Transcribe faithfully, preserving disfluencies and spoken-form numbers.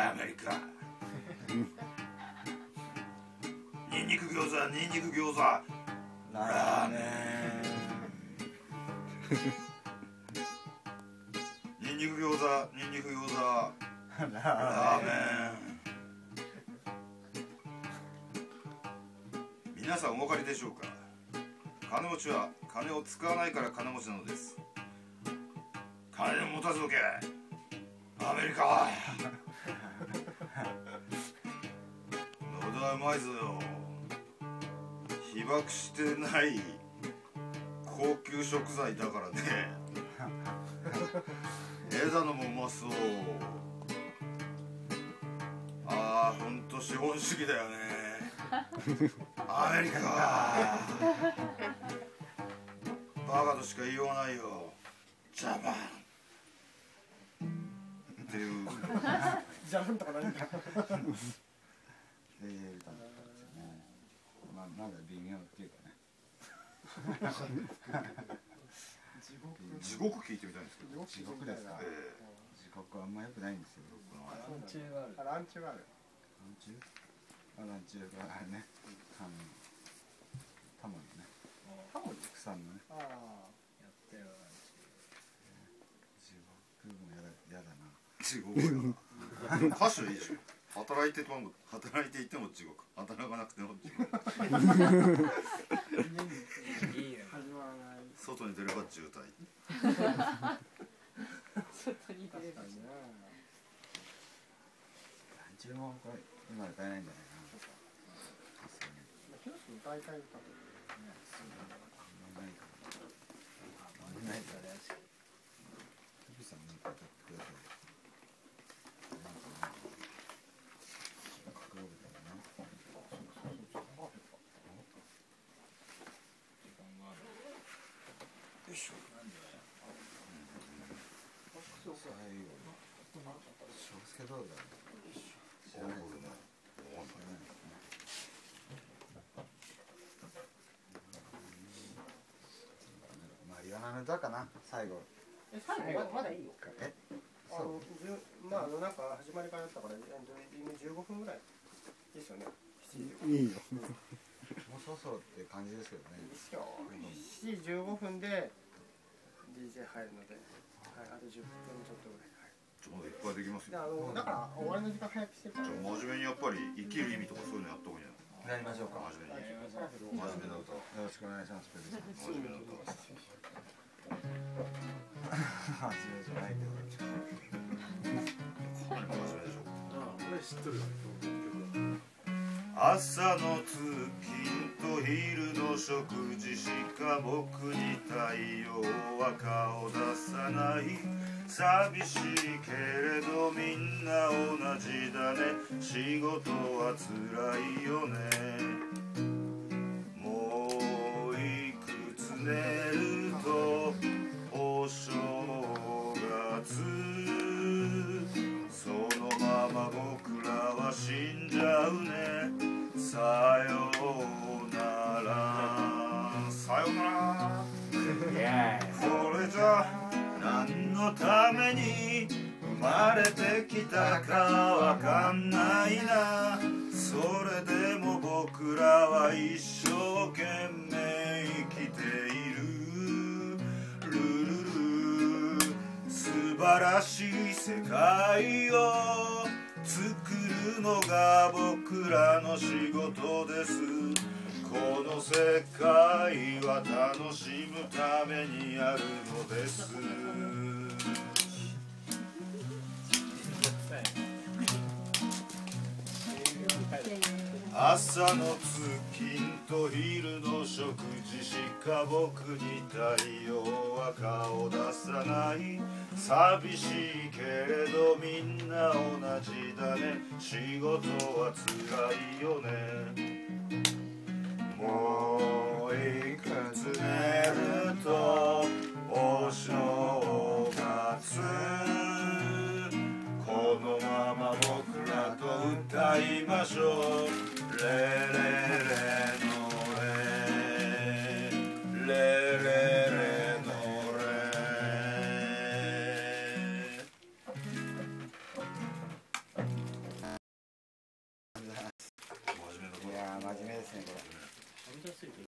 アメリカ。ニンニク餃子、ニンニク餃子、ラーメン。ニンニク餃子、ニンニク餃子、ラーメン。皆さんお分かりでしょうか。金持ちは金を使わないから金持ちなのです。金を持たずどけ、アメリカは。のどはうまいぞよ。被爆してない高級食材だからね。枝野もうまそう。ああ、ほんと資本主義だよね。アメリカバカとしか言いようがないよ。ジャパンっていうジャパンとか何かええ歌だったんですよね。まあまだ微妙っていうかね。 地獄聞いてみたいんですけど。 地獄ですか。 え地獄はあんま良くないんですよ。 ランチューがある。ランチューがある。 ランチュー？あ、ランチューがあれね。あのタモリね。 タモリ？ 草のね。 ああ、やってるランチュー。 地獄もやだやだな。 地獄だ。歌手いいでしょ。働いてても働いていても地獄。働かなくても地獄。 いいね。始まらない。 外に出れば渋滞。 外に出れば。 ランチューもこれ今歌えないんじゃないかな。 ヒロシ歌いたい歌とかね。 あんまないから。あんまないからね。トビさんなんか歌ってください。なんかね。隠れるからね。 よいしょ。 最後に小助どうだろう。知らないですね。マリアナの歌かな最後。 え、最後まだいいよ。 え、 あの、じゅまああのなんか始まりからだったから、今じゅうごふんぐらいですよね。 いいよ。 もうそろそろって感じですけどね。 いいっすよ。しちじじゅうごふんで ディージェー 入るので、はい、あとじゅっぷんちょっとぐらい。 ちょっといっぱいできますよ。 で、あのだから終わりの時間早くしてるから。 じゃあ真面目にやっぱり生きる意味とかそういうのやった方がいいんじゃない。 やりましょうか。 真面目に。真面目な歌。 よろしくお願いします。ペグさん。 真面目な歌。 真面目じゃないけど。 かなり真面目でしょ。 ああ、これ知っとるよ。 朝の通勤と昼の食事しか僕に太陽は顔出さない。寂しいけれどみんな同じだね。仕事は辛いよね。もういくつ寝るとお正月。そのまま僕らは死んじゃうね。さようなら、さようなら。これじゃ何のために生まれてきたかわかんないな。それでも僕らは一生懸命生きている。ルルル素晴らしい世界を作るのが僕らの仕事です。この世界は楽しむためにあるのです。朝の通勤と昼の食事しか僕に太陽は顔出さない。寂しいけれどみんな同じだね。仕事は辛いよね。もういくつ寝るとお正月。このまま僕らと歌いましょう。レレレのレレレレのレ。 りがとうございます。 真面目ないやー真面目ですねこれ。 はみ出すぎて